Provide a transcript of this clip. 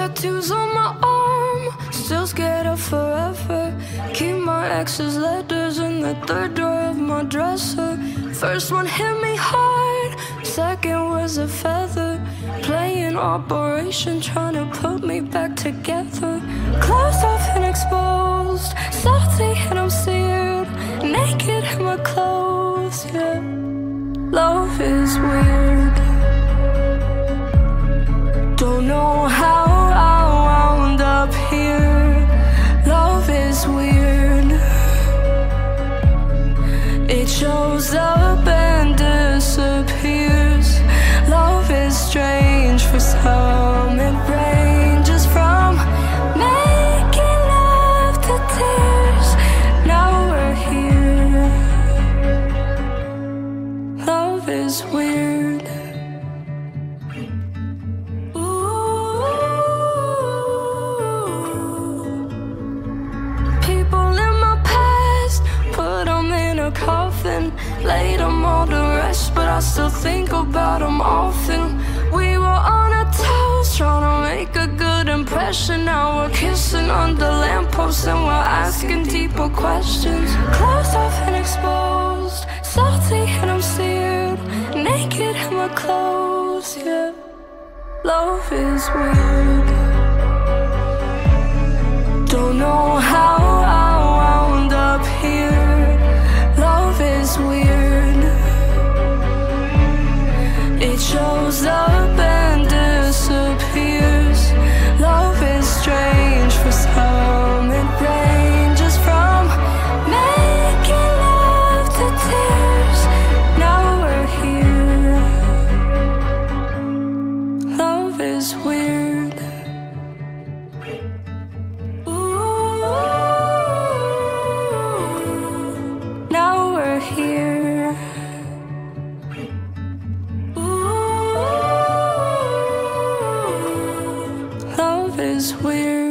Tattoos on my arm, still scared of forever. Keep my ex's letters in the third drawer of my dresser. First one hit me hard, second was a feather. Playing Operation, trying to put me back together. Closed off and exposed, salty and I'm seared, naked in my clothes, yeah. Love is weird. Don't know how I wound up here. Love is weird. It shows up and disappears. Love is strange. For some it ranges from making love to tears. Now we're here. Love is weird. Coffin, laid them all to rest, but I still think about them often. We were on a toast, trying to make a good impression. Now we're kissing under lampposts and we're asking deeper questions. Closed off and exposed, salty and I'm seared, naked in my clothes, yeah. Love is weird. Don't know how I wound up here. Love is weird. It shows up and disappears. Love is strange. For some it ranges from making love to tears. Now we're here. Love is weird. Here. Ooh, love is weird.